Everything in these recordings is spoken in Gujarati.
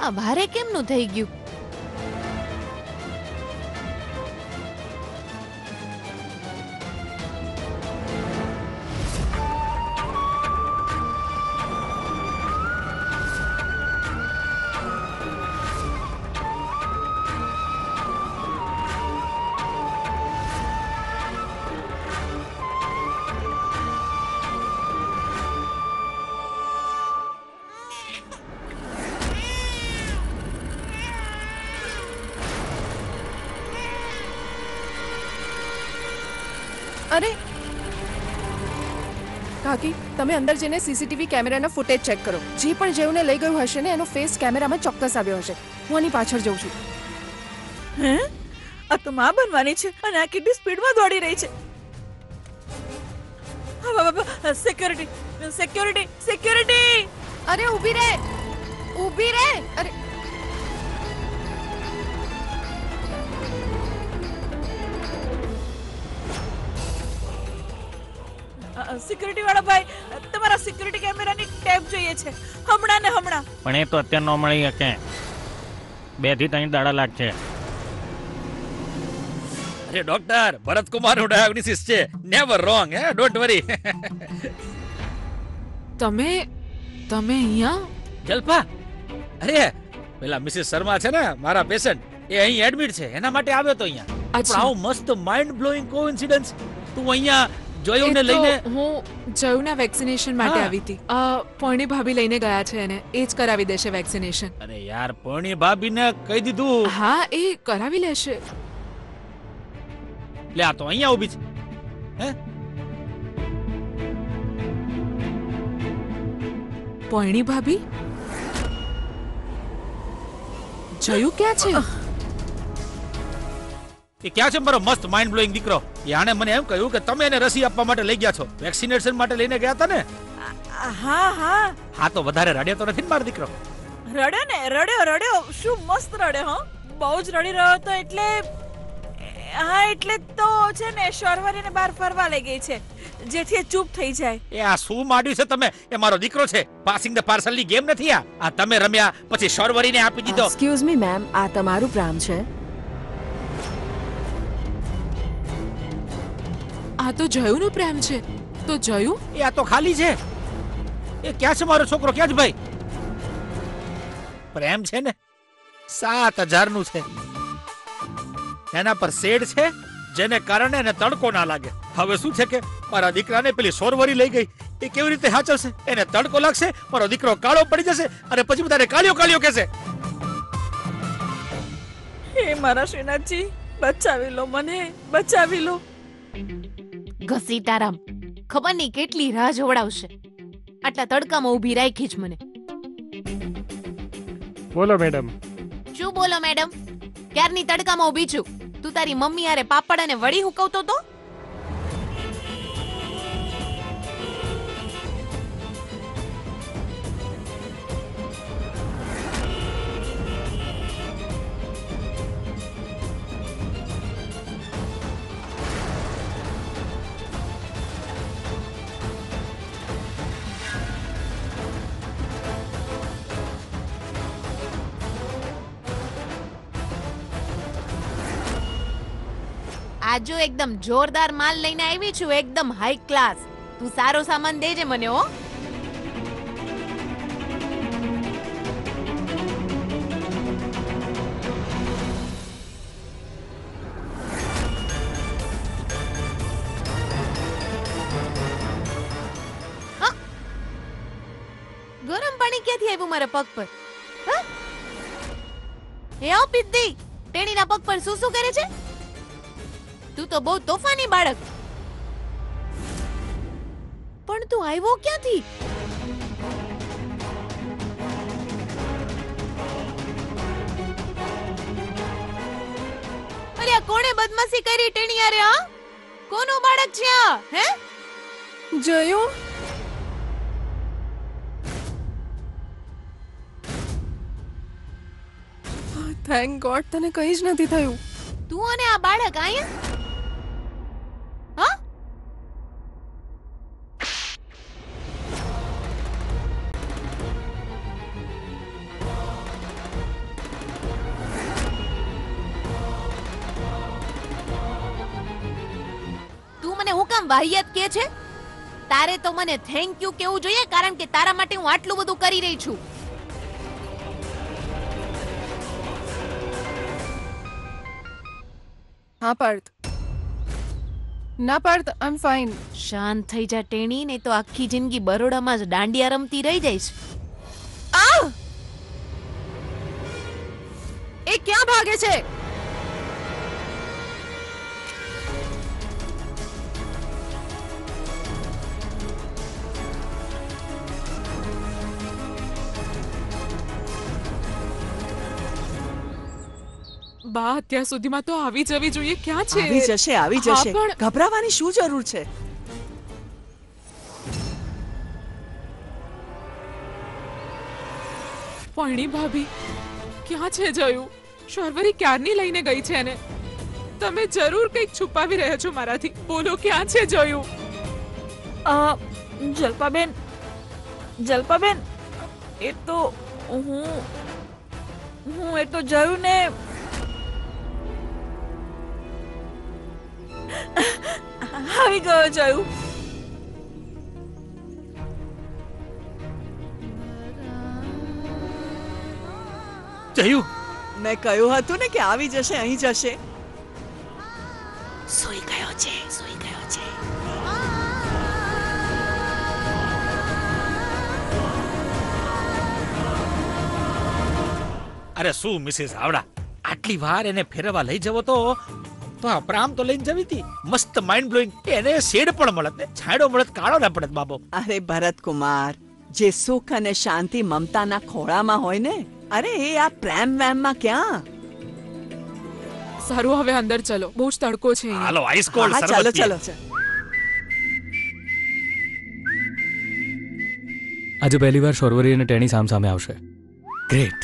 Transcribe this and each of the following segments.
આ ભારે કેમનું થઈ ગયું? અરે કાકી, તમે અંદર જઈને સીસીટીવી કેમેરાના ફૂટેજ ચેક કરો. જે પણ જેવને લઈ ગયું હશે ને એનો ફેસ કેમેરામાં ચોક્કસ આવ્યો હશે. હું આની પાછળ જઉં છું. હે, આ તો માં બનવાની છે અને આ કેટલી સ્પીડમાં દોડી રહી છે. Security, security, security! અરે ઊભી રહે, ઊભી રહે. અરે સિક્યુરિટી વાળા ભાઈ, તમારા સિક્યુરિટી કેમેરાની ટેપ જોઈએ છે હમણાં ને હમણાં. પણ એ તો અત્યારે ન મળી શકે. 2 થી 3 દાડા લાગશે. અરે ડોક્ટર, ભરત કુમાર નું ડાયાગ્નોસિસ છે. Never wrong, hey, don't worry. તમે અહીંયા? જલ્પા, અરે પેલા મિસિસ શર્મા છે ને, મારા પેશન્ટ, એ અહીં એડમિટ છે. એના માટે આવ્યો તો અહીંયા. પણ આવું મસ્ત માઇન્ડ બ્લોઈંગ કોઇન્સિડન્સ. તું અહીંયા જોયુને લઈને? હું જયુના વેક્સિનેશન માટે આવી હતી. પરણી ભાભી લઈને ગયા છે એને. એ જ કરાવી દેશે વેક્સિનેશન. અરે યાર, પરણી ભાભીને કહી દીધું. હા, એ કરાવી લેશે. લે, આ તો અહીંયા ઊભી છે. હે, પરણી ભાભી? જયુ ક્યાં છે? એ ક્યાં છે મારો મસ્ત માઇન્ડ બ્લોઈંગ દીકરો? આણે મને એમ કહ્યું કે તમે એને રસી આપવા માટે લઈ ગયા છો. વેક્સિનેશન માટે લઈને ગયા હતા ને? હા હા હા, તો વધારે રડ્યો તો નથી ને મારો દીકરો? રડ્યો ને, રડ્યો. શું મસ્ત રડ્યો. હા, બહુ જ રડી રહ્યો હતો. એટલે હા, એટલે તો છે ને શોરવરીને બહાર ફરવા લઈ ગઈ છે, જેથી એ ચૂપ થઈ જાય. એ આ શું માંડ્યું છે તમે? એ મારો દીકરો છે. પાસિંગ ધ પાર્સલ ની ગેમ નથી આ. તમે રમ્યા પછી શોરવરીને આપી દીધો. એક્સક્યુઝ મી મેમ, આ તમારું પ્રામ છે? આ તો જયુનો પ્રેમ છે. તો જયુ? એ આ તો ખાલી છે. એ ક્યાં છે મારો છોકરો? ક્યાં છે ભાઈ? પ્રેમ છે ને, 7,000 નું છે. એના પર શેડ છે, જેને કારણે એને તડકો ના લાગે. હવે શું છે કે મારા દીકરાને પેલી સોરવરી લઈ ગઈ. એ કેવી રીતે હાચવશે? એને તડકો લાગશે, મારો દીકરો કાળો પડી જશે અને પછી બધાને કાળિયો કાળિયો કહેશે. હે મારા શ્રીનાથજી, બચાવી લો મને, બચાવી લો. ઘસીટારામ, ખબર નહીં કેટલી રાહ જોવડાવશે. આટલા તડકામાં ઊભી રાખી જ મને. બોલો મેડમ. શું બોલો મેડમ? ક્યારની તડકામાં ઊભી છું. તું તારી મમ્મી હારે પાપડ અને વડી હુકવતો તો? આજો એકદમ જોરદાર માલ લઈને આવી છું, એકદમ હાઈ ક્લાસ. તું સારો સામાન દેજે મને. હો, ગરમ પાણી ક્યાંથી આવ્યું મારા પગ પર? હે ઓ પિદ્દી, ટેણીના પગ પર શું શું કરે છે? તું તો બહુ તોફાની બાળક. પણ તું આવ્યો ક્યાંથી? અરે આ કોણે બદમાશી કરી ટેણી યારે? હા, કોનો બાળક છે આ? હે જયુ? થેન્ક ગોડ તને કંઈ જ નથી થયું. તું અને આ બાળક આયા? હા, આમ વાહિયાત કે છે? તારે તો મને થેન્ક યુ કેવું જોઈએ, કારણ કે તારા માટે હું આટલું બધું કરી રહી છું. હા પાર્થ. ના પાર્થ, આઈ એમ ફાઇન. શાંત થઈ જા ટેણી, નહીં તો આખી જિંદગી બરોડામાં જ દાંડિયા રમતી રહી જઈશ. એ ક્યાં ભાગે છે? બા અત્યાર સુધીમાં તો આવી જવી જોઈએ. ક્યાં છે? આવી જશે આવી હા, જશે પણ- ગભરાવાની શું જરૂર છે? પરણી ભાભી ક્યાં છે જયું? શર્વરી ક્યારની લઈને ગઈ છે ને? તમે જરૂર કંઈક છુપાવી રહ્યા છો મારાથી. બોલો ક્યાં છે જયું? જલ્પાબેન, જલ્પાબેન, એ તો હું એ તો જયું ને આવી ગયો જયું. જયું, મેં કહ્યું હતું ને કે આવી જશે, અહીં જશે. સૂઈ ગયો છે, સૂઈ ગયો છે. અરે શું મિસિસ હાવડા, આટલી વાર એને ફેરવા લઈ જવો તો આ પ્રામ તો લઈને જવી હતી. મસ્ત માઇન્ડ બ્લોઈંગ. એને શેડ પણ મળત ને છાંયડો મળત, કાળો ના પડત બાબો. અરે ભરતકુમાર, જે સુખ અને શાંતિ મમતાના ખોળામાં હોય ને, અરે એ આ પ્રેમ વેમમાં ક્યાં? સારું, હવે અંદર ચલો, બહુ જ તડકો છે અહીંયા. હાલો આઈસ કોલ્ડ હા, ચાલો શરબત ચાલો પીએ. ચાલો. આજે પહેલી વાર શોરવરી અને ટેણી સામ સામે આવશે. ગ્રેટ.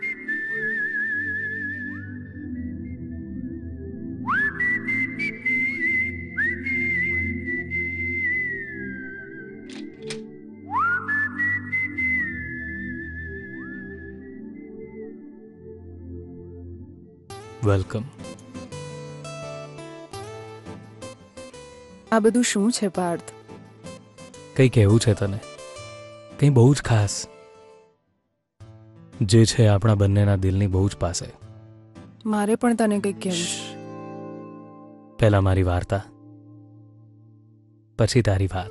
વેલકમ. આ બધું શું છે પાર્થ? કંઈ કહેવું છે તને? કંઈ બહુ જ ખાસ, જે છે આપણા બંનેના દિલની બહુ જ પાસે. મારે પણ તને કંઈક કહેવું છે. પહેલા મારી વાર્તા, પછી તારી વાત.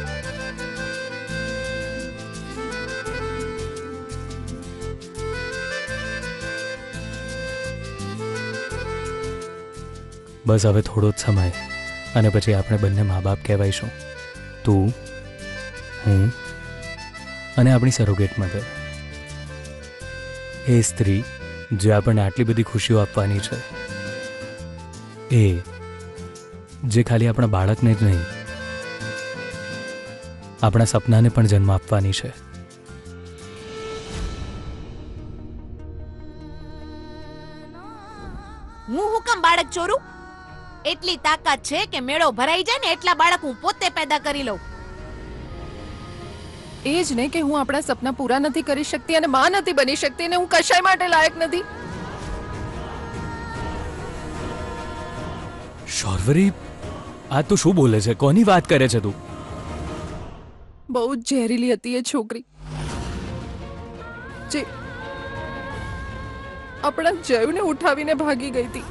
બસ હવે થોડો જ સમય અને પછી આપણે બંને મા બાપ કહેવાઈશું. તું, હું અને આપણી સરોગેટ મધર. એ સ્ત્રી જે આપણને આટલી બધી ખુશીઓ આપવાની છે, એ જે ખાલી આપણા બાળકને જ નહીં, આપણા સપનાને પણ જન્મ આપવાની છે. હું હુકમ બાળક ચોરું? એટલી તાકાત છે કે મેળો ભરાઈ જાય ને એટલા બાળક હું પોતે પેદા કરી લઉં. એ જ ને કે હું આપણા સપના પૂરા નથી કરી શકતી અને માં નથી બની શકતી અને હું કશાય માટે લાયક નથી. શોરવરી, આ તું શું બોલે છે? કોની વાત કરે છે તું? બહુ જ ઝેરીલી હતી એ છોકરી, જે આપણા જયુને ઉઠાવીને ભાગી ગઈ હતી.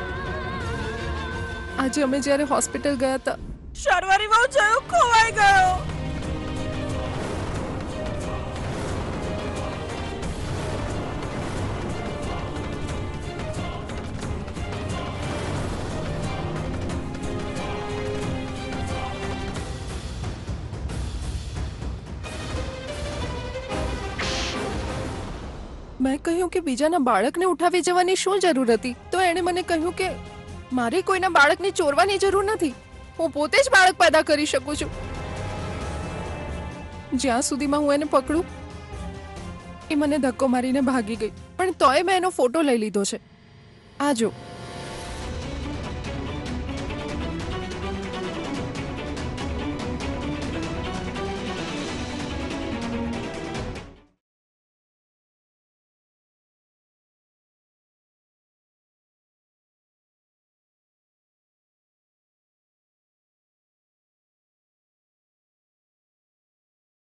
આજે અમે જ્યારે હોસ્પિટલ ગયા હતા, શર્વરી બહુ જયું ખોવાઈ ગયો. મેં કહ્યું કે બીજાના બાળકને ઉઠાવી જવાની શું જરૂર હતી? તો એણે મને કહ્યું કે મારે કોઈના બાળકને ચોરવાની જરૂર નથી, હું પોતે જ બાળક પેદા કરી શકું છું. જ્યાં સુધીમાં હું એને પકડું, એ મને ધક્કો મારીને ભાગી ગઈ, પણ તોય મેં એનો ફોટો લઈ લીધો છે. આ જો,